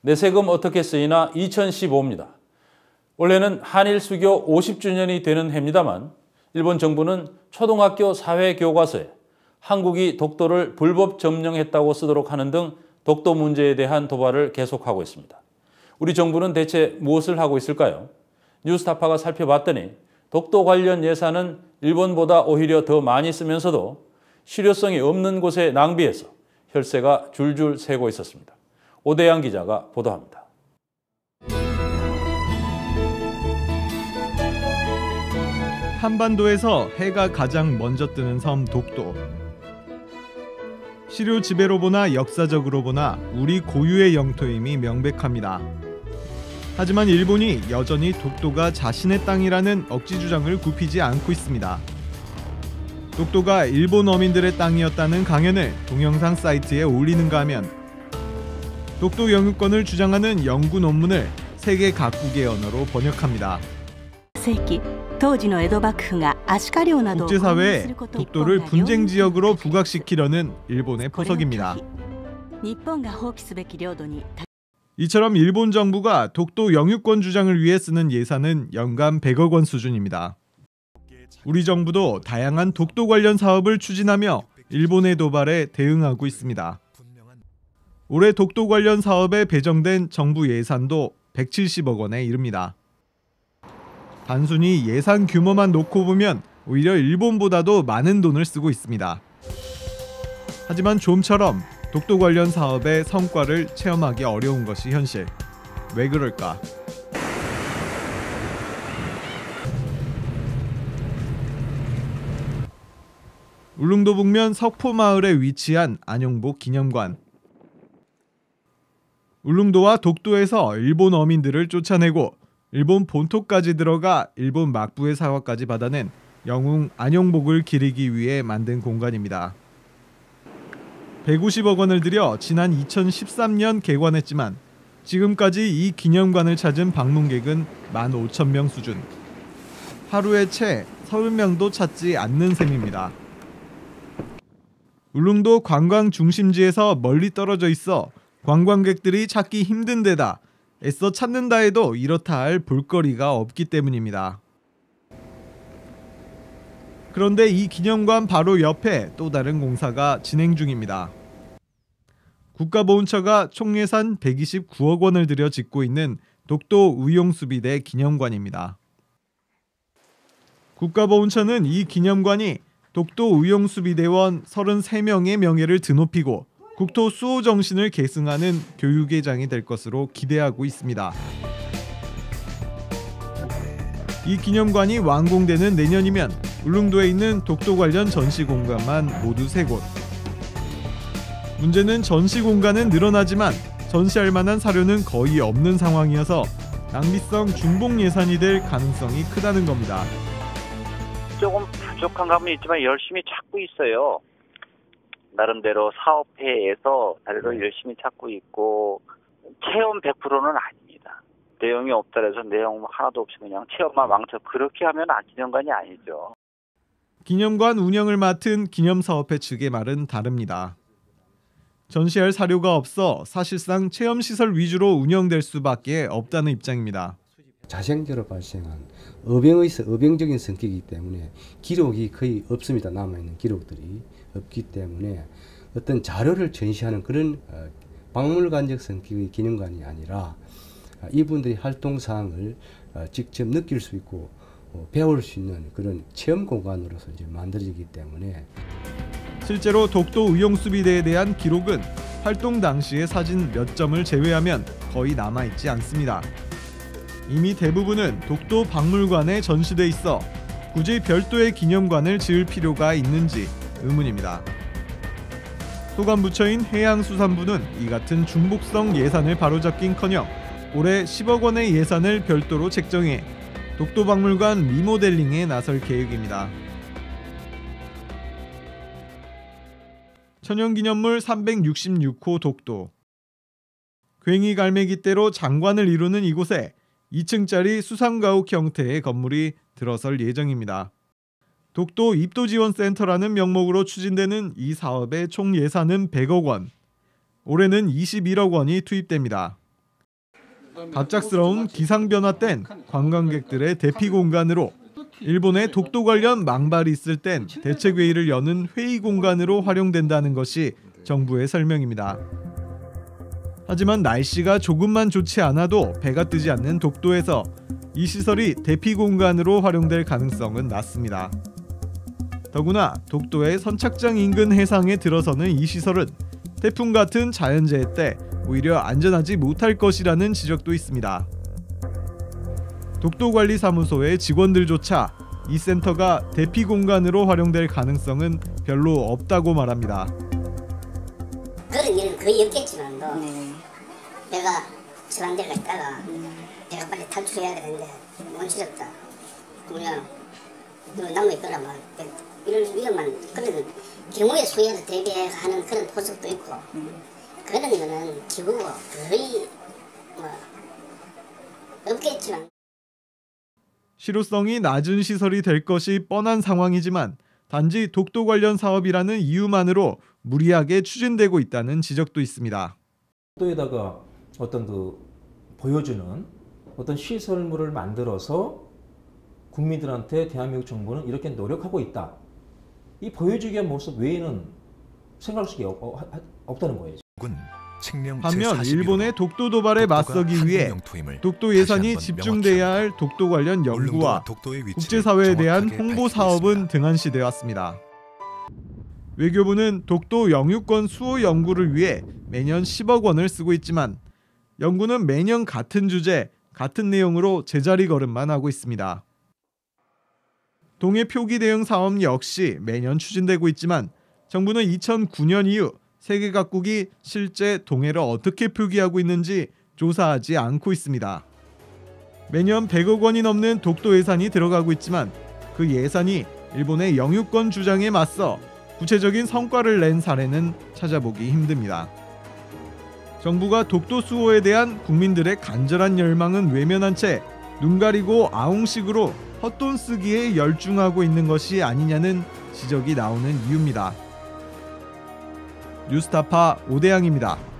내 세금 어떻게 쓰이나 2015입니다. 원래는 한일 수교 50주년이 되는 해입니다만 일본 정부는 초등학교 사회교과서에 한국이 독도를 불법 점령했다고 쓰도록 하는 등 독도 문제에 대한 도발을 계속하고 있습니다. 우리 정부는 대체 무엇을 하고 있을까요? 뉴스타파가 살펴봤더니 독도 관련 예산은 일본보다 오히려 더 많이 쓰면서도 실효성이 없는 곳에 낭비해서 혈세가 줄줄 새고 있었습니다. 오대양 기자가 보도합니다. 한반도에서 해가 가장 먼저 뜨는 섬 독도. 시료 지배로 보나 역사적으로 보나 우리 고유의 영토임이 명백합니다. 하지만 일본이 여전히 독도가 자신의 땅이라는 억지 주장을 굽히지 않고 있습니다. 독도가 일본 어민들의 땅이었다는 강연을 동영상 사이트에 올리는가 하면 독도 영유권을 주장하는 연구 논문을 세계 각국의 언어로 번역합니다. 국제사회에 독도를 분쟁 지역으로 부각시키려는 일본의 포석입니다. 이처럼 일본 정부가 독도 영유권 주장을 위해 쓰는 예산은 연간 100억 원 수준입니다. 우리 정부도 다양한 독도 관련 사업을 추진하며 일본의 도발에 대응하고 있습니다. 올해 독도 관련 사업에 배정된 정부 예산도 170억 원에 이릅니다. 단순히 예산 규모만 놓고 보면 오히려 일본보다도 많은 돈을 쓰고 있습니다. 하지만 좀처럼 독도 관련 사업의 성과를 체험하기 어려운 것이 현실. 왜 그럴까? 울릉도 북면 석포마을에 위치한 안용복 기념관. 울릉도와 독도에서 일본 어민들을 쫓아내고 일본 본토까지 들어가 일본 막부의 사과까지 받아낸 영웅 안용복을 기리기 위해 만든 공간입니다. 150억 원을 들여 지난 2013년 개관했지만 지금까지 이 기념관을 찾은 방문객은 15,000명 수준. 하루에 채 30명도 찾지 않는 셈입니다. 울릉도 관광 중심지에서 멀리 떨어져 있어 관광객들이 찾기 힘든 데다 애써 찾는다 해도 이렇다 할 볼거리가 없기 때문입니다. 그런데 이 기념관 바로 옆에 또 다른 공사가 진행 중입니다. 국가보훈처가 총 예산 129억 원을 들여 짓고 있는 독도 의용수비대 기념관입니다. 국가보훈처는 이 기념관이 독도 의용수비대원 33명의 명예를 드높이고 국토 수호 정신을 계승하는 교육의 장이 될 것으로 기대하고 있습니다. 이 기념관이 완공되는 내년이면 울릉도에 있는 독도 관련 전시 공간만 모두 3곳. 문제는 전시 공간은 늘어나지만 전시할 만한 사료는 거의 없는 상황이어서 낭비성 중복 예산이 될 가능성이 크다는 겁니다. 조금 부족한 감은 있지만 열심히 찾고 있어요. 나름대로 사업회에서 자료를 열심히 찾고 있고 체험 100%는 아닙니다. 내용이 없다 해서 내용 하나도 없이 그냥 체험만 왕창 그렇게 하면 기념관이 아니죠. 기념관 운영을 맡은 기념사업회 측의 말은 다릅니다. 전시할 사료가 없어 사실상 체험시설 위주로 운영될 수밖에 없다는 입장입니다. 자생적으로 발생한 어병적인 성격이기 때문에 기록이 거의 없습니다. 남아있는 기록들이 없기 때문에 어떤 자료를 전시하는 그런 박물관적 성격의 기념관이 아니라 이분들이 활동사항을 직접 느낄 수 있고 배울 수 있는 그런 체험 공간으로서 이제 만들어지기 때문에 실제로 독도 의용수비대에 대한 기록은 활동 당시의 사진 몇 점을 제외하면 거의 남아있지 않습니다. 이미 대부분은 독도 박물관에 전시돼 있어 굳이 별도의 기념관을 지을 필요가 있는지 의문입니다. 소관부처인 해양수산부는 이 같은 중복성 예산을 바로잡긴커녕 올해 10억 원의 예산을 별도로 책정해 독도박물관 리모델링에 나설 계획입니다. 천연기념물 366호 독도. 괭이 갈매기대로 장관을 이루는 이곳에 2층짜리 수상가옥 형태의 건물이 들어설 예정입니다. 독도 입도지원센터라는 명목으로 추진되는 이 사업의 총 예산은 100억 원. 올해는 21억 원이 투입됩니다. 갑작스러운 기상 변화 땐 관광객들의 대피 공간으로, 일본의 독도 관련 망발이 있을 땐 대책회의를 여는 회의 공간으로 활용된다는 것이 정부의 설명입니다. 하지만 날씨가 조금만 좋지 않아도 배가 뜨지 않는 독도에서 이 시설이 대피 공간으로 활용될 가능성은 낮습니다. 더구나 독도의 선착장 인근 해상에 들어서는 이 시설은 태풍 같은 자연재해 때 오히려 안전하지 못할 것이라는 지적도 있습니다. 독도관리사무소의 직원들조차 이 센터가 대피 공간으로 활용될 가능성은 별로 없다고 말합니다. 그런 일은 거의 없겠지만도 내가 저런 데가 있다가 내가 빨리 탈출해야 되는데 원시럽다. 그냥 나무에 있거나 막 이런만 그런 경우의 수에도 대비하는 그런 포석도 있고 그런 거는 기구가 거의 없겠지만. 실효성이 낮은 시설이 될 것이 뻔한 상황이지만 단지 독도 관련 사업이라는 이유만으로 무리하게 추진되고 있다는 지적도 있습니다. 독도에다가 어떤 보여주는 어떤 시설물을 만들어서 국민들한테 대한민국 정부는 이렇게 노력하고 있다. 이 보여주기 위한 모습 외에는 생각할 수가 없다는 거예요. 반면 일본의 독도 도발에 맞서기 위해 독도 예산이 집중돼야 할 독도 관련 연구와 국제사회에 대한 홍보 사업은 등한시돼 왔습니다. 외교부는 독도 영유권 수호 연구를 위해 매년 10억 원을 쓰고 있지만 연구는 매년 같은 주제, 같은 내용으로 제자리 걸음만 하고 있습니다. 동해 표기 대응 사업 역시 매년 추진되고 있지만 정부는 2009년 이후 세계 각국이 실제 동해를 어떻게 표기하고 있는지 조사하지 않고 있습니다. 매년 100억 원이 넘는 독도 예산이 들어가고 있지만 그 예산이 일본의 영유권 주장에 맞서 구체적인 성과를 낸 사례는 찾아보기 힘듭니다. 정부가 독도 수호에 대한 국민들의 간절한 열망은 외면한 채 눈 가리고 아웅식으로 헛돈 쓰기에 열중하고 있는 것이 아니냐는 지적이 나오는 이유입니다. 뉴스타파 오대양입니다.